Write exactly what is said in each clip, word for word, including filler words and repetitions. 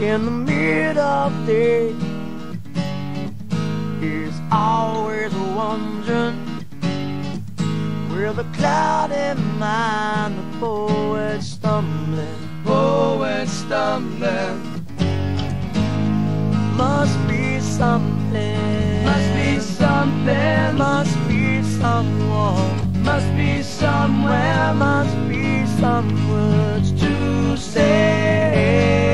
in the middle of the day. He's always wondering where the cloudy mind, the poet stumbling, poet stumbling. Must be something, Must be something, must be someone, must be somewhere, must be some words to say.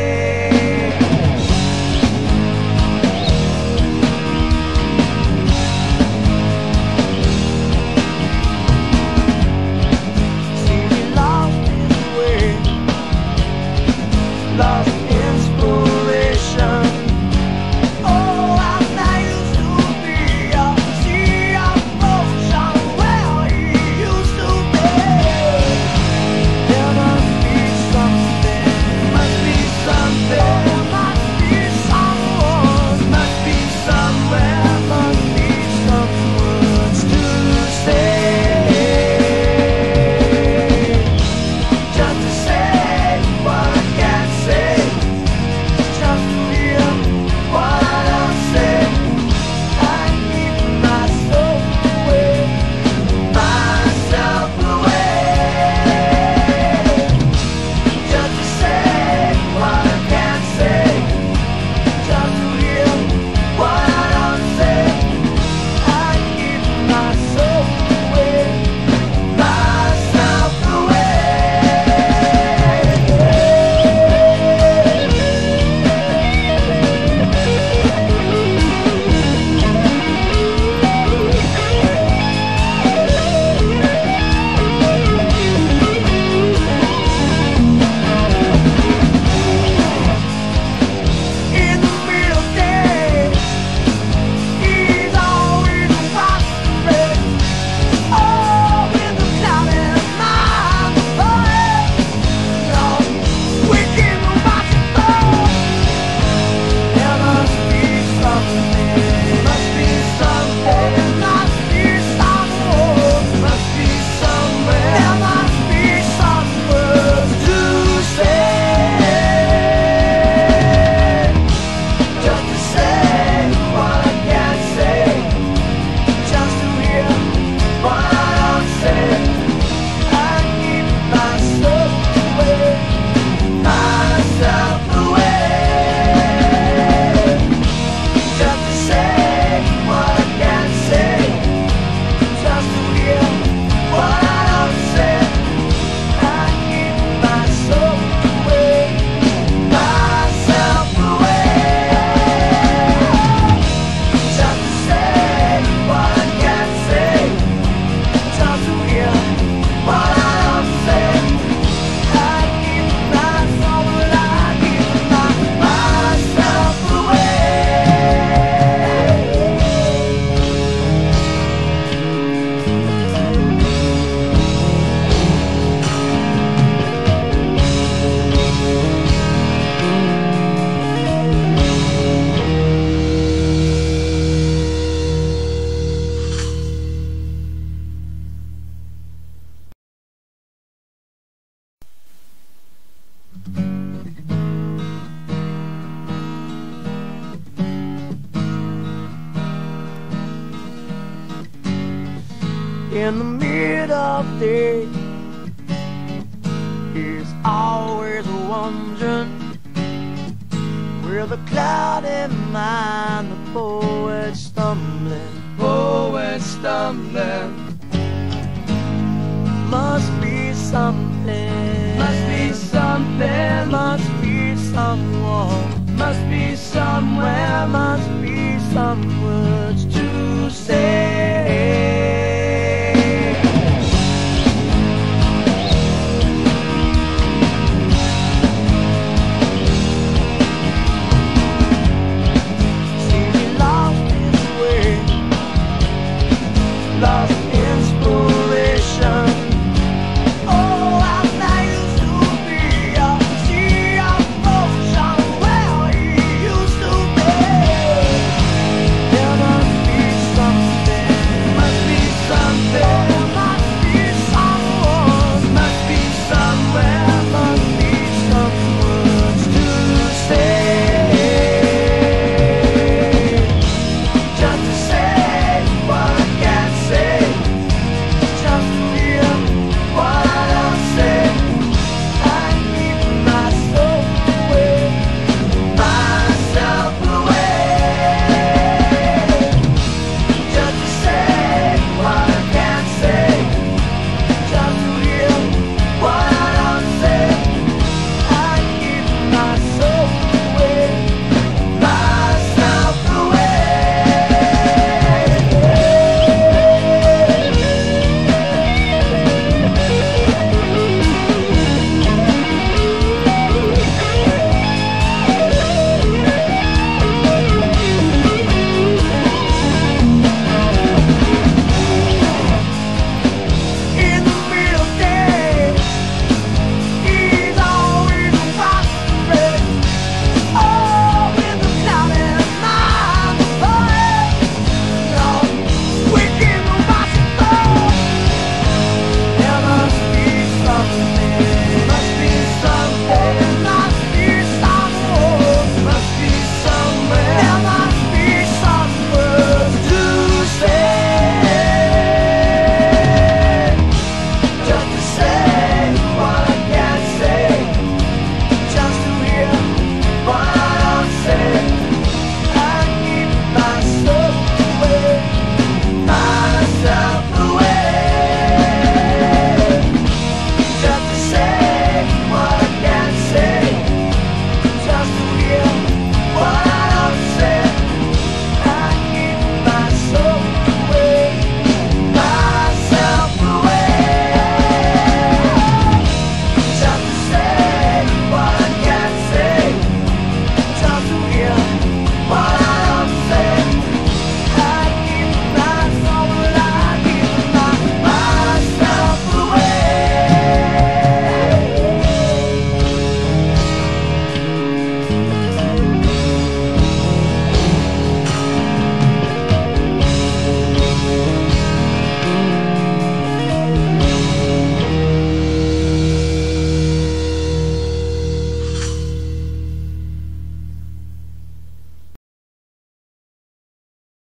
See, he lost his way, lost inspiration. Oh, how I used to be a sea of motion where he used to be. There must be something, must be something, there must be someone, must be somewhere, must be some words to say. just to say what I can't say, Just to hear what I don't say. I keep myself away, Myself away, just to say what I can't say, just to hear what I don't say. I keep myself away. Myself away. In the middle day, he's always prospering. Oh, with a cloudy mind, oh, we can watch it fall. There must be something, Must be something, there must be someone, must be somewhere, there must be some words to say. just to say what I can't say, Just to hear what I don't say. I keep myself away. Myself away, just to say what I can't say, Just to hear what I don't say. I keep myself away. Myself away, just to say what I can't say, Just to hear what I don't say. I keep myself alive. Keep my Myself away. in the middle of the day. He's always wondering where the cloudy mind, the poet stumbling, Poet stumbling,